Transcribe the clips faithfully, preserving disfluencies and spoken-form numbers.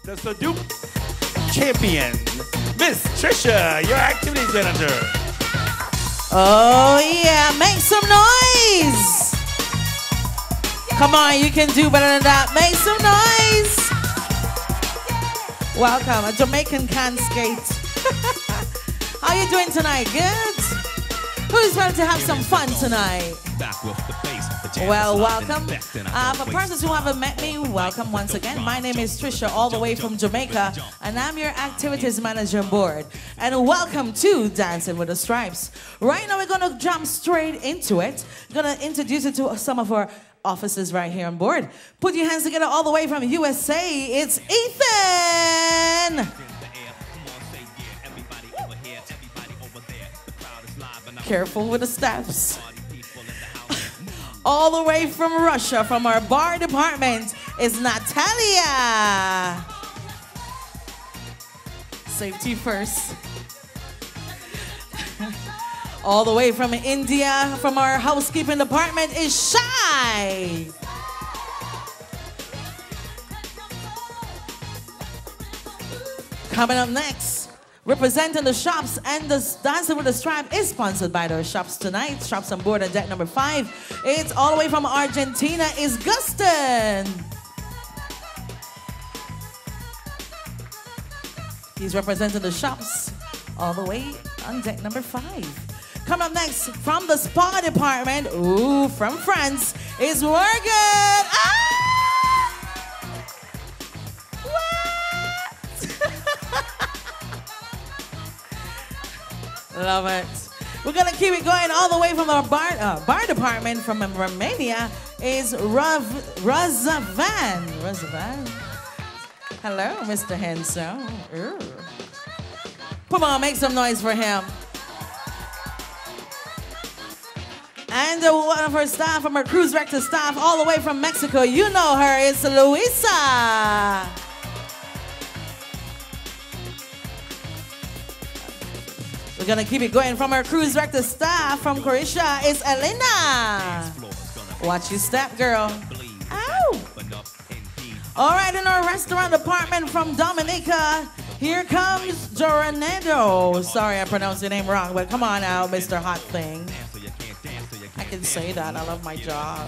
the Sudoku champion, Miss Trisha, your activities manager. Oh yeah, make some noise. Come on, you can do better than that. Make some noise. Welcome, a Jamaican can skate. How you doing tonight? Good? Who's ready to have some fun tonight? Well, welcome. Uh, for persons who haven't met me, welcome once again. My name is Trisha, all the way from Jamaica, and I'm your activities manager on board. And welcome to Dancing with the Stripes. Right now, we're going to jump straight into it. We're going to introduce you to some of our officers right here on board. Put your hands together all the way from U S A. It's Ethan. Careful with the steps. All the way from Russia, from our bar department, is Natalia. Safety first. All the way from India, from our housekeeping department, is Shai. Coming up next, representing the shops and the Dancing with the Stripe is sponsored by those shops tonight. Shops on board at deck number five. It's all the way from Argentina is Gustin. He's representing the shops all the way on deck number five. Coming up next from the spa department, ooh, from France, is Morgan. Ah! Love it. We're gonna keep it going all the way from our bar, uh, bar department from Romania is Rav, Razavan. Razavan. Hello, Mister Handsome. Ooh. Come on, make some noise for him. And uh, one of her staff from her cruise director staff all the way from Mexico. You know her, it's Luisa. We're gonna keep it going from our cruise director staff from Croatia. It's Elena. Watch your step, girl. Ow. All right, in our restaurant department from Dominica, here comes Joranado. Sorry, I pronounced your name wrong, but come on now, Mister Hot Thing. I can say that. I love my job.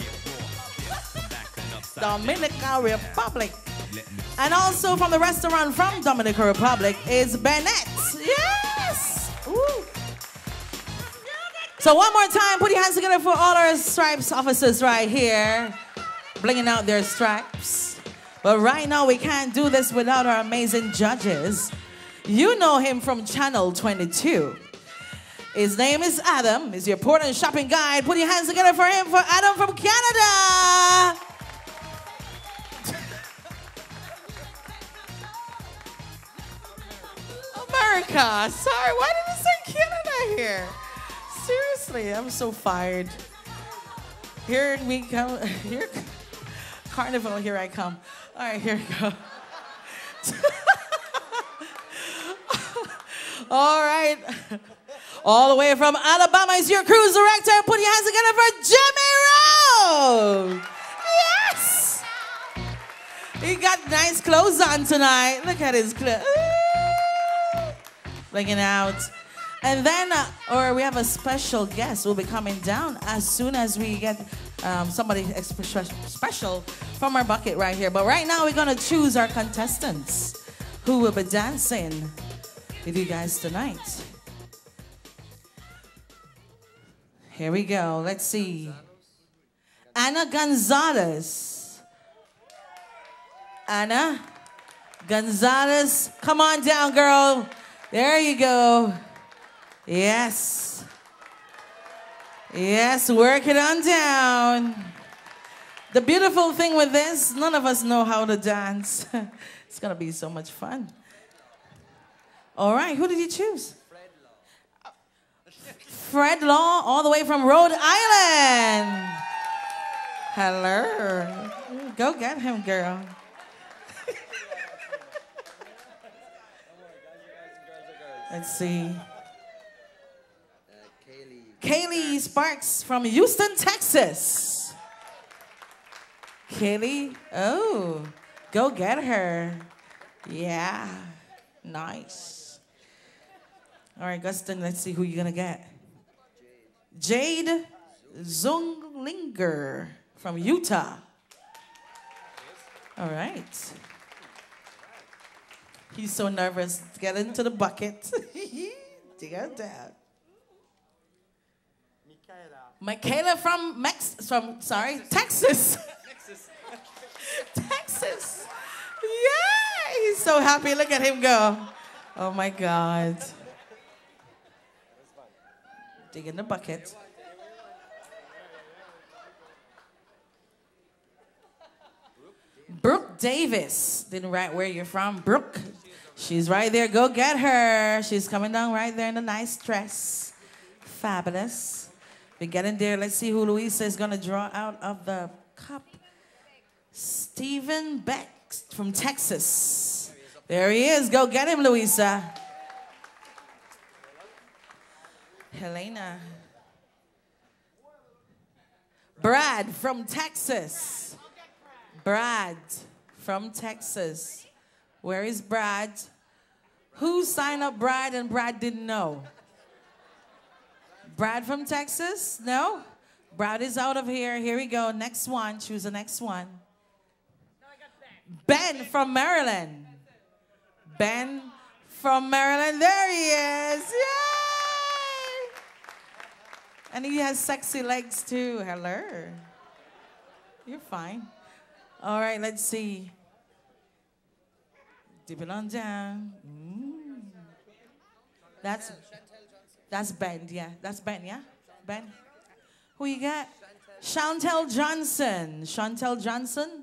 Dominica Republic. And also from the restaurant from Dominica Republic is Bennett. Yes! Ooh. So one more time, put your hands together for all our Stripes officers right here, blinging out their stripes. But right now, we can't do this without our amazing judges. You know him from Channel twenty-two. His name is Adam. He's your port and shopping guide. Put your hands together for him, for Adam from Canada. America. Sorry, why did I say Canada here? Seriously, I'm so fired. Here we come. Here, Carnival, here I come. All right, here we go. All right. All the way from Alabama is your cruise director. Put your hands together for Jimmy Rose. Yes. He got nice clothes on tonight. Look at his clothes. Bringing out. And then, uh, or we have a special guest who will be coming down as soon as we get um, somebody special from our bucket right here. But right now, we're going to choose our contestants who will be dancing with you guys tonight. Here we go. Let's see. Ana Gonzalez. Ana Gonzalez. Come on down, girl. There you go. Yes. Yes, work it on down. The beautiful thing with this, none of us know how to dance. It's going to be so much fun. All right, who did you choose? Fred Law, all the way from Rhode Island. Hello. Go get him, girl. Let's see. Kaylee Sparks from Houston, Texas. Kaylee, oh, go get her. Yeah. Nice. All right, Gustin, let's see who you're going to get. Jade Zunglinger from Utah. All right. He's so nervous. Get into the bucket. Dig it down. Michaela from Mex from sorry, Texas. Texas. Texas. Yeah, he's so happy. Look at him go. Oh my God. Dig in the bucket. Brooke Davis. Didn't write where you're from. Brooke. She's right there. Go get her. She's coming down right there in a nice dress. Fabulous. We get in there. Let's see who Louisa is going to draw out of the cup. Stephen Beck from Texas. There he is. Go get him, Louisa. Helena. Brad from Texas. Brad from Texas. Where is Brad? Who signed up Brad and Brad didn't know? Brad from Texas? No? Brad is out of here. Here we go. Next one. Choose the next one. Ben from Maryland. Ben from Maryland. There he is. Yay! And he has sexy legs too. Hello. You're fine. All right, let's see. Dip it on down. Mm. That's that's Ben, yeah. That's Ben, yeah? Ben. Who you got? Chantel Johnson. Chantel Johnson.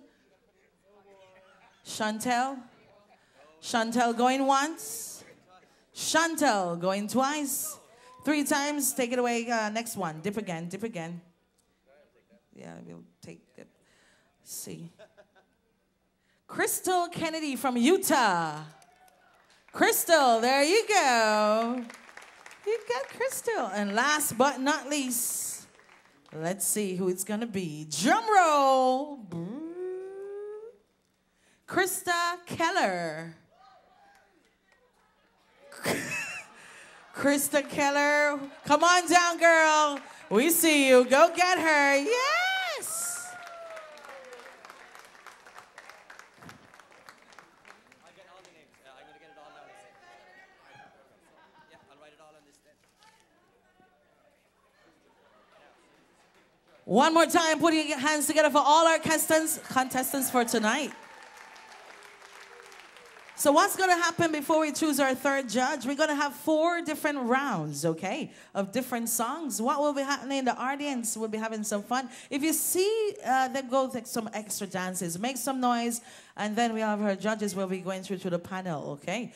Chantel. Chantel going once. Chantel going twice. Three times. Take it away. Uh, next one. Dip again. Dip again. Yeah, we'll take it. Let's see. Crystal Kennedy from Utah. Crystal, there you go. You got Crystal. And last but not least, let's see who it's going to be. Drum roll. Krista Keller. Krista Keller, come on down, girl. We see you. Go get her. Yes. I'll get all the names. Uh, I'm going to get it all now. Yeah, I'll write it all on this then. One more time, putting your hands together for all our contestants, contestants for tonight. So what's going to happen before we choose our third judge? We're going to have four different rounds, okay, of different songs. What will be happening? The audience will be having some fun. If you see uh, them go take some extra dances, make some noise, and then we have our judges will be going through to the panel, okay?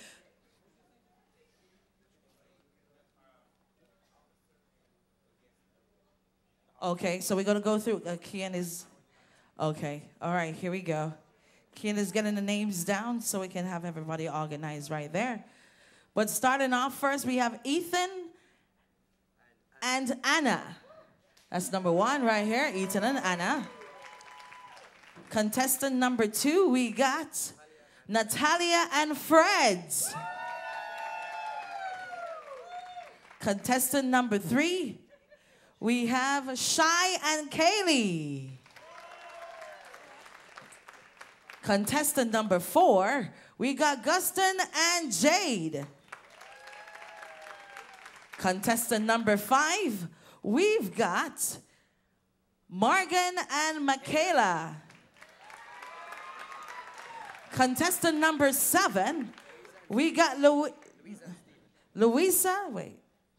Okay, so we're going to go through. Uh, Kian is, okay, all right, here we go. Kian is getting the names down so we can have everybody organized right there. But starting off first, we have Ethan and Anna. That's number one right here, Ethan and Anna. Contestant number two, we got Natalia and Fred. Contestant number three, we have Shy and Kaylee. Contestant number four, we got Gustin and Jade. Contestant number five, we've got Morgan and Michaela. Contestant number seven, we got Lu Louisa. Wait.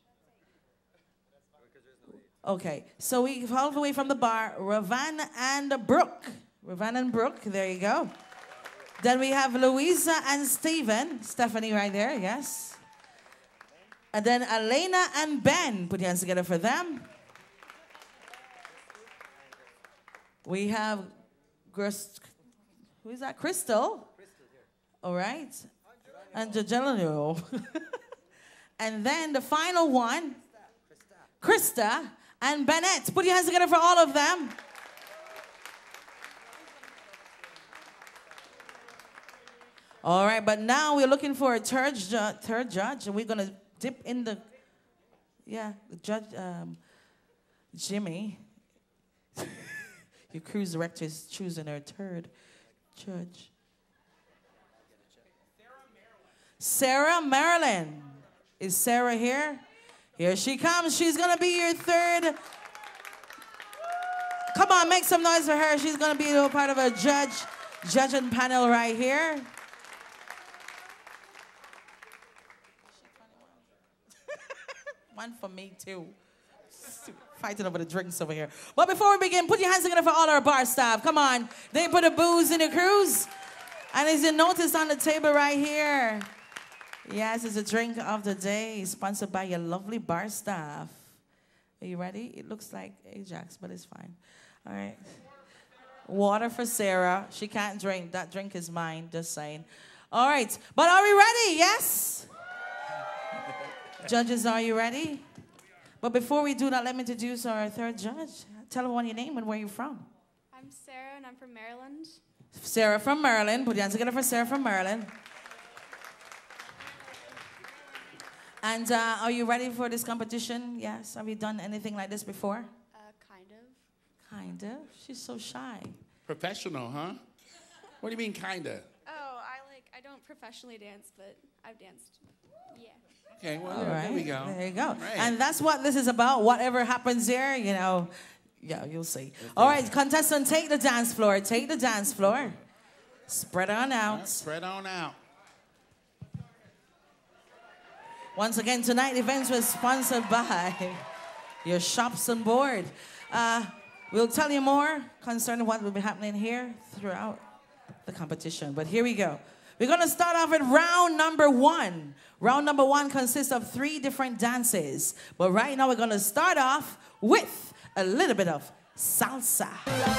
Okay, so we all the way from the bar, Ravan and Brooke. Ravan and Brooke, there you go. Then we have Louisa and Stephen. Stephanie right there, yes. And then Elena and Ben. Put your hands together for them. We have, who is that? Crystal. All right. And Jajelino. And then the final one, Krista and Bennett. Put your hands together for all of them. All right, but now we're looking for a third, ju third judge, and we're going to dip in the, yeah, the judge, um, Jimmy. Your cruise director is choosing her third judge. Sarah Marilyn. Is Sarah here? Here she comes. She's going to be your third. Come on, make some noise for her. She's going to be a part of a judge, judging panel right here. One for me, too. Fighting over the drinks over here. But before we begin, put your hands together for all our bar staff. Come on. They put a booze in the cruise. And as you notice on the table right here, yes, it's a drink of the day, sponsored by your lovely bar staff. Are you ready? It looks like Ajax, but it's fine. All right. Water for Sarah. She can't drink. That drink is mine, just saying. All right. But are we ready? Yes? Judges, are you ready? But before we do that, let me introduce our third judge. Tell everyone your name and where you're from. I'm Sarah, and I'm from Maryland. Sarah from Maryland. Put your hands together for Sarah from Maryland. And uh, are you ready for this competition? Yes. Have you done anything like this before? Uh, kind of. Kind of. She's so shy. Professional, huh? What do you mean, kinda? Oh, I like, I don't professionally dance, but I've danced. Yeah. Okay, well, All there, right. there we go. There you go. Right. And that's what this is about. Whatever happens there, you know, yeah, you'll see. All right, contestant, take the dance floor. Take the dance floor. Spread on out. Right, spread on out. Once again, tonight, events was sponsored by your shops on board. Uh, we'll tell you more concerning what will be happening here throughout the competition. But here we go. We're going to start off with round number one. Round number one consists of three different dances. But right now, we're going to start off with a little bit of salsa.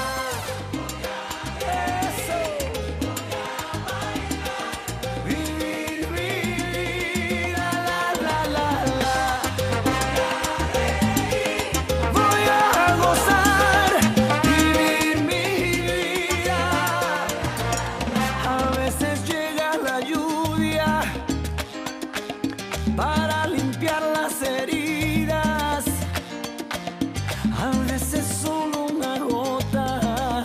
Para limpiar las heridas, a veces solo una gota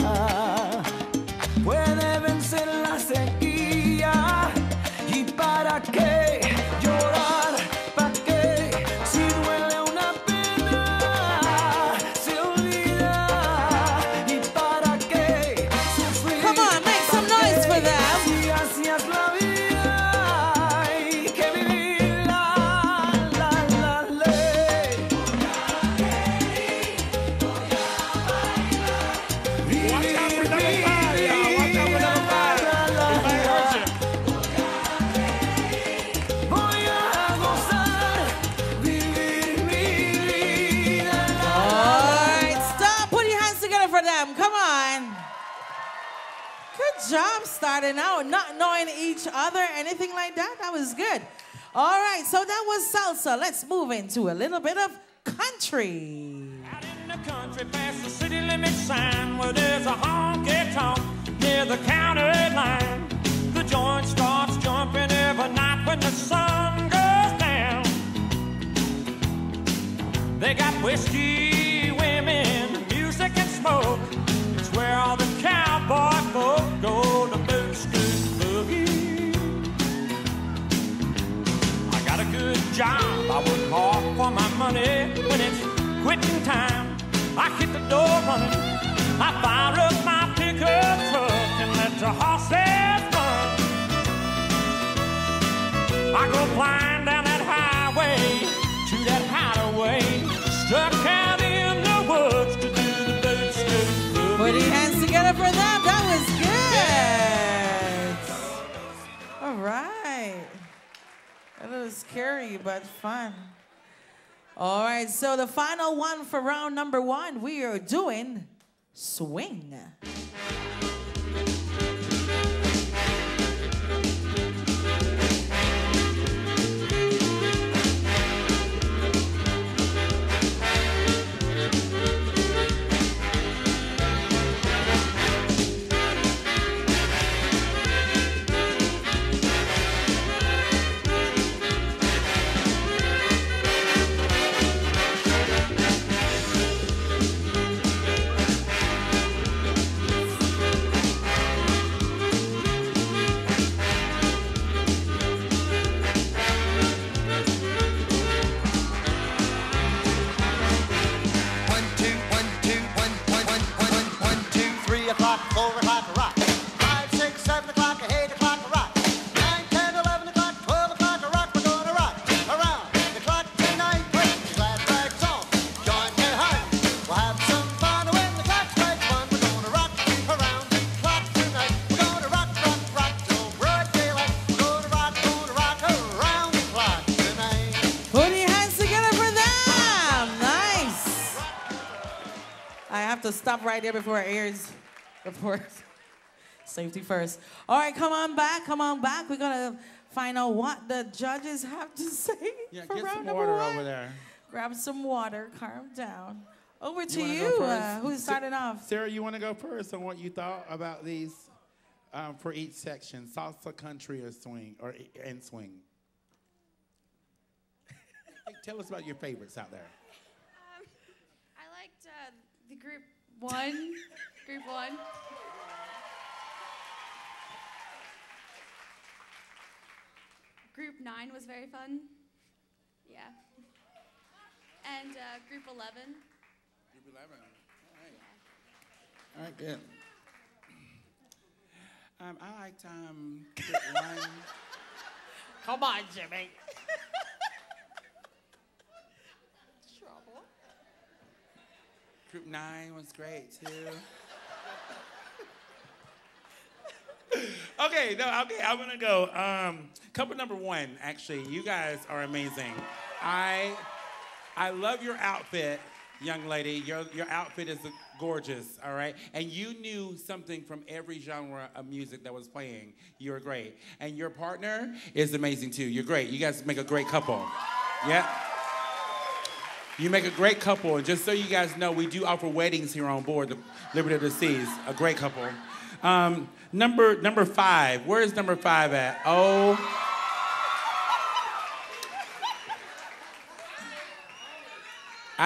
puede vencer la sequía. ¿Y para qué llorar? ¿Para qué? Si duele una pena, se olvida. ¿Y para qué sufrir? Come on, make some noise for them. Si así es la vida. Job starting out, not knowing each other, anything like that. That was good. All right, so that was salsa. Let's move into a little bit of country. Out in the country, past the city limit sign, where there's a honky-tonk near the county line. The joint starts jumping every night when the sun goes down. They got whiskey, women, music, and smoke. It's where all the cowboy folk go to boot scoot boogie. I got a good job, I work hard for my money. When it's quitting time, I hit the door running. I fire up my pickup truck and let the horses run. I go flying down that highway to that hideaway, stuck out in the woods to do the boot scoot boogie. Put your hands together for that. That was good. All right. A little scary, but fun. All right, so the final one for round number one, we are doing swing. to stop right there before our ears. Before safety first. All right, come on back. Come on back. We're gonna find out what the judges have to say. Yeah, for get round some number water one. over there. Grab some water. Calm down. Over to wanna you. go uh, first? who's starting off? Sarah, you want to go first on what you thought about these um, for each section? Salsa, country, or swing, or and swing? Hey, tell us about your favorites out there. Um, I liked uh, the group one. Group one. Group nine was very fun. Yeah. And uh, group eleven. Group eleven. All right. All right, good. Um, I liked um, group one. Come on, Jimmy. Trouble. Group nine was great too. Okay, no, okay, I'm gonna go. Um, couple number one, actually, you guys are amazing. I, I love your outfit, young lady. Your your outfit is gorgeous, all right? And you knew something from every genre of music that was playing. You were great. And your partner is amazing too. You're great. You guys make a great couple. Yeah? You make a great couple, and just so you guys know, we do offer weddings here on board the Liberty of the Seas. A great couple. Um, number number five. Where is number five at? Oh. I.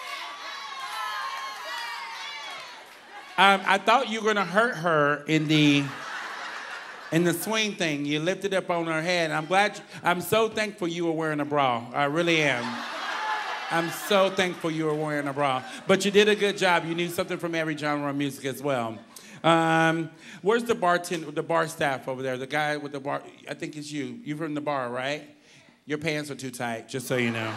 Um, I thought you were gonna hurt her in the in the swing thing. You lifted up on her head. I'm glad. You, I'm so thankful you were wearing a bra. I really am. I'm so thankful you were wearing a bra. But you did a good job. You knew something from every genre of music as well. Um, where's the bartender, the bar staff over there? The guy with the bar, I think it's you. You're from the bar, right? Your pants are too tight, just so you know.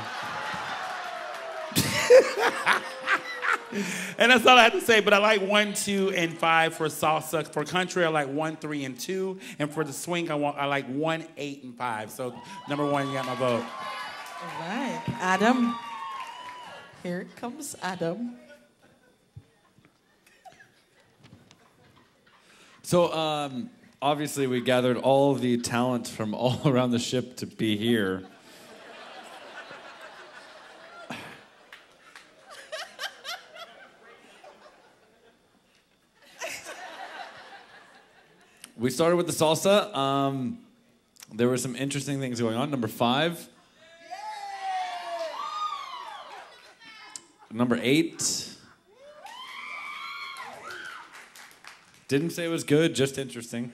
And that's all I have to say, but I like one, two, and five for salsa. For country, I like one, three, and two. And for the swing, I want I like one, eight, and five. So number one, you got my vote. All right, Adam. Here comes Adam. So um, obviously we gathered all of the talent from all around the ship to be here. We started with the salsa. Um, there were some interesting things going on. Number five. Number eight. Didn't say it was good, just interesting.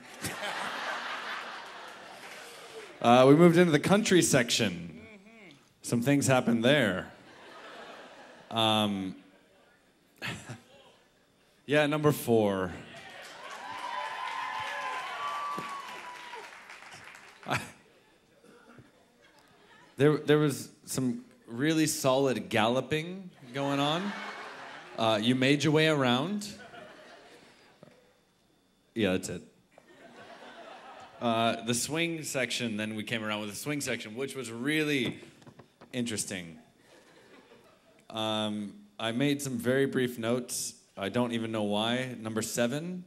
uh, we moved into the country section. Some things happened there. Um, yeah, number four. I, there, there was some really solid galloping going on. Uh, you made your way around. Yeah, that's it. Uh, the swing section, then we came around with the swing section, which was really interesting. Um, I made some very brief notes. I don't even know why. Number seven.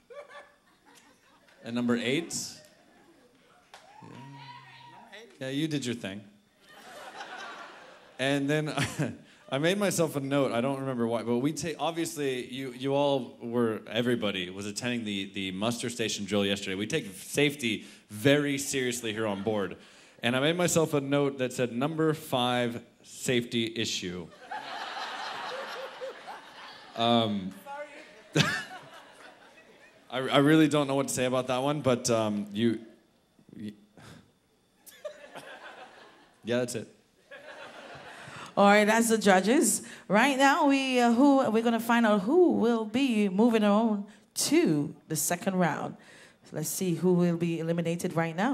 And number eight. Yeah, yeah you did your thing. And then I made myself a note. I don't remember why, but we take obviously you you all were everybody was attending the the muster station drill yesterday. We take safety very seriously here on board, and I made myself a note that said number five safety issue. Um, I I really don't know what to say about that one, but um, you, you yeah, that's it. All right, that's the judges. Right now, we uh, who we're gonna find out who will be moving on to the second round. So let's see who will be eliminated right now.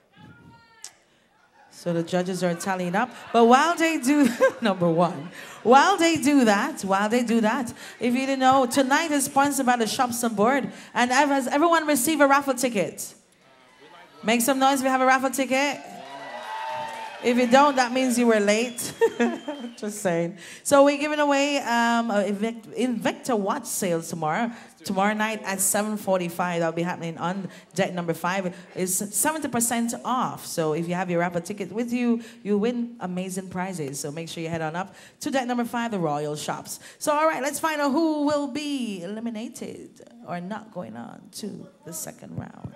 So the judges are tallying up. But while they do number one, while they do that, while they do that, if you didn't know, tonight is sponsored by the Shops on Board, and has everyone received a raffle ticket? Make some noise if you have a raffle ticket. If you don't, that means you were late. Just saying. So we're giving away um, a Invicta, Invicta watch sales tomorrow. Tomorrow night at seven forty-five. That'll be happening on deck number five. It's seventy percent off. So if you have your rapper ticket with you, you win amazing prizes. So make sure you head on up to deck number five, the Royal Shops. So all right, let's find out who will be eliminated or not going on to the second round.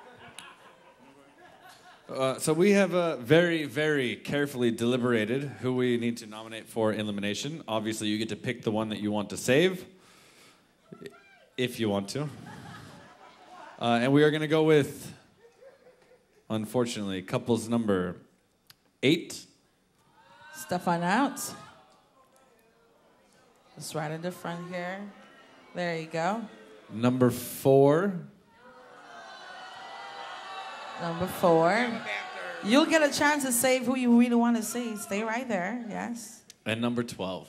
Uh, so we have uh, very, very carefully deliberated who we need to nominate for elimination. Obviously, you get to pick the one that you want to save, if you want to. Uh, and we are going to go with, unfortunately, couples number eight. Stefan out. Just right in the front here. There you go. Number four. Number four. You'll get a chance to save who you really want to see. Stay right there, yes. And number twelve.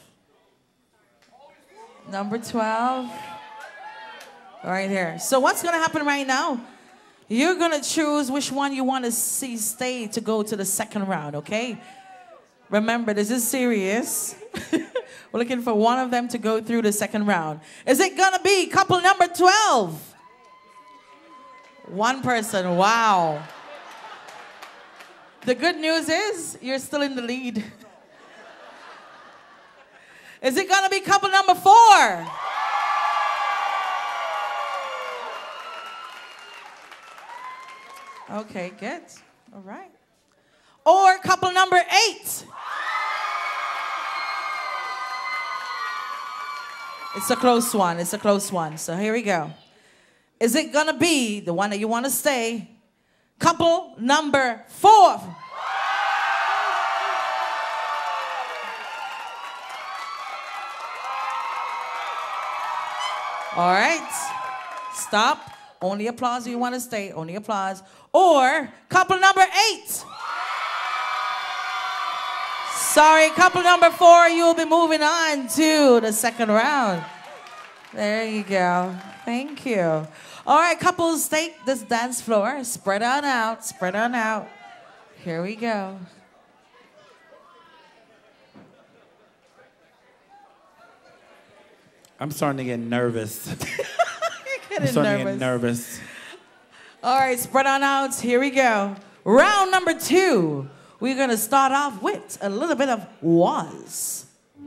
Number twelve. Right here. So what's going to happen right now? You're going to choose which one you want to see stay to go to the second round, okay? Remember, this is serious. We're looking for one of them to go through the second round. Is it going to be couple number twelve? One person, wow. The good news is you're still in the lead. Is it gonna be couple number four? Okay, good, all right. Or couple number eight? It's a close one, it's a close one, so here we go. Is it gonna be the one that you want to stay? Couple number four. All right. Stop. Only applause if you want to stay. Only applause. Or couple number eight. Sorry, couple number four, you'll be moving on to the second round. There you go. Thank you. All right, couples, take this dance floor. Spread on out. Spread on out. Here we go. I'm starting to get nervous. You're I'm getting starting nervous. to get nervous. All right, spread on out. Here we go. Round number two. We're going to start off with a little bit of was.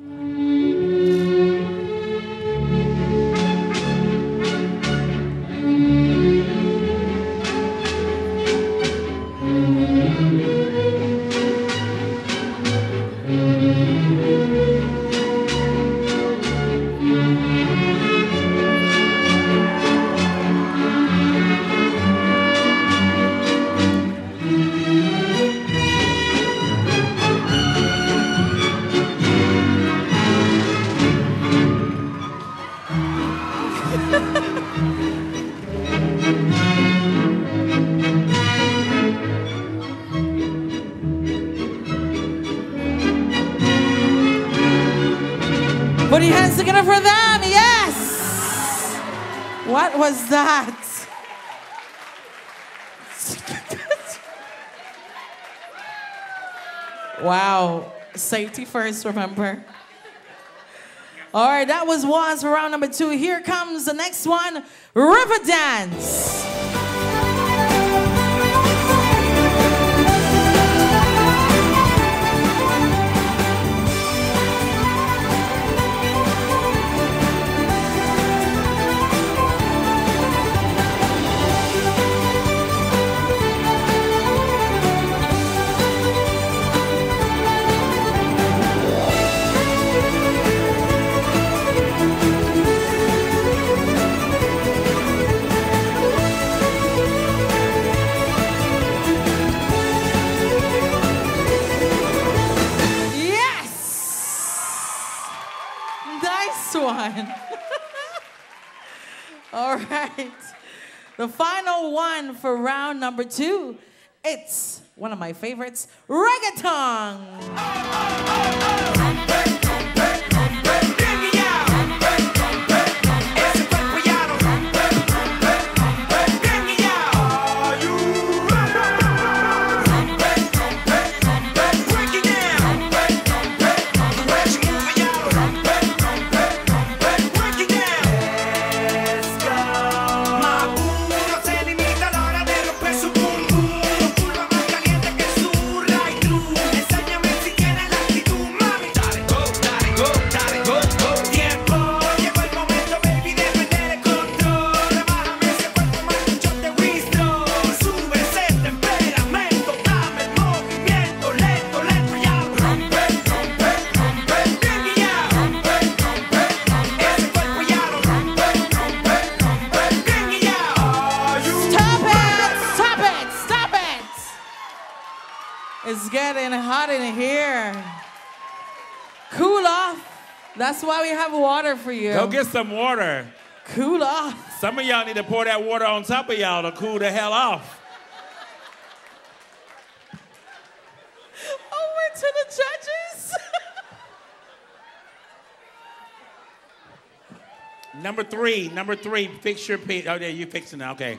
Put your hands together for them, yes! What was that? Wow, safety first, remember? All right, that was was for round number two. Here comes the next one, River Dance. One. All right. The final one for round number two. It's one of my favorites, reggaeton. It's getting hot in here. Cool off. That's why we have water for you. Go get some water. Cool off. Some of y'all need to pour that water on top of y'all to cool the hell off. Over to the judges. Number three, number three, fix your pin. Oh, yeah, you fixing it, okay.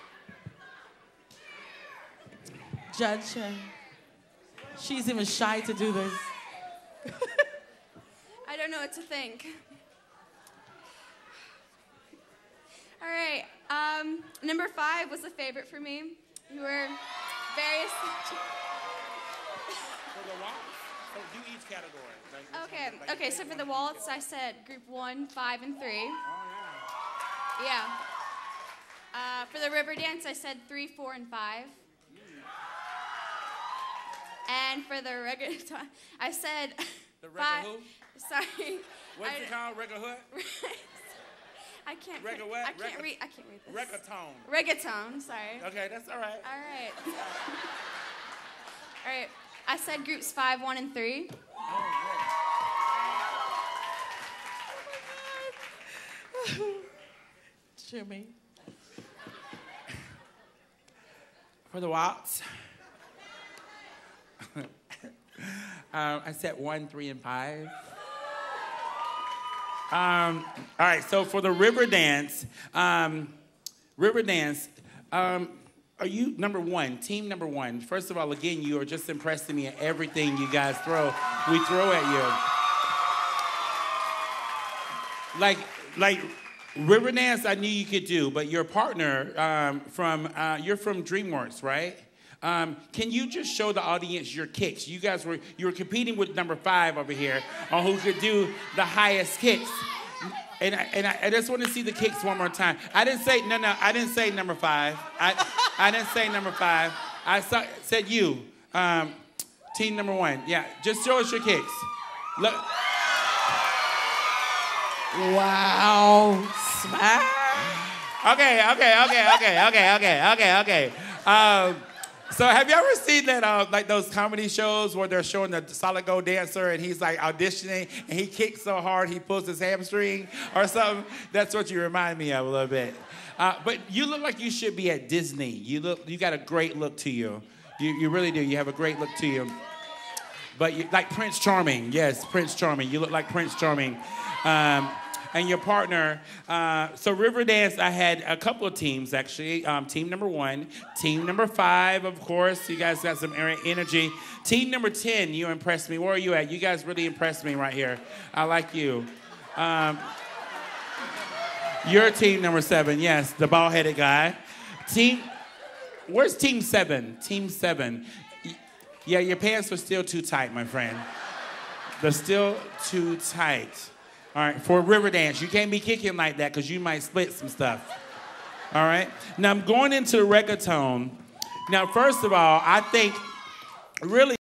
Judge, uh, she's even shy to do this. I don't know what to think. All right, um, number five was a favorite for me. You were very... For the waltz? Oh, do each category. Like, Okay, like okay, so for the waltz, I said group one, five, and three. Oh, yeah. Yeah. Uh, for the river dance, I said three, four, and five. And for the reggaeton, I said The reggae five. who? Sorry. What's I, it called? Reggae hood? I can't. Reggae what? I can't Regga- read. I can't read this. Reggaeton. Reggaeton. Sorry. Okay, that's all right. All right. All right. I said groups five, one, and three. Jimmy. For the waltz, um, I said one, three, and five. Um, all right, so for the river dance, um, river dance, um, are you number one, team number one? First of all, again, you are just impressing me at everything you guys throw, we throw at you. Like, like river dance, I knew you could do, but your partner um, from, uh, you're from DreamWorks, right? Um, can you just show the audience your kicks? You guys were, you were competing with number five over here on who could do the highest kicks. And I, and I, I just want to see the kicks one more time. I didn't say, no, no, I didn't say number five. I, I didn't say number five. I saw, said you, um, team number one. Yeah, just show us your kicks. Look. Wow. Smack. Okay, okay, okay, okay, okay, okay, okay, okay. Um, so have you ever seen that, uh, like those comedy shows where they're showing the solid gold dancer and he's like auditioning and he kicks so hard he pulls his hamstring or something? That's what you remind me of a little bit. Uh, but you look like you should be at Disney. You look, you got a great look to you. You, you really do. You have a great look to you. But you, like Prince Charming, yes, Prince Charming. You look like Prince Charming. Um, And your partner, uh, so Riverdance, I had a couple of teams, actually. Um, team number one, team number five, of course. You guys got some energy. Team number ten, you impressed me. Where are you at? You guys really impressed me right here. I like you. Um, your team number seven, yes, the bald-headed guy. Team, where's team seven? Team seven. Yeah, your pants are still too tight, my friend. They're still too tight. All right, for Riverdance, you can't be kicking like that because you might split some stuff. All right? Now, I'm going into reggaeton. Now, first of all, I think really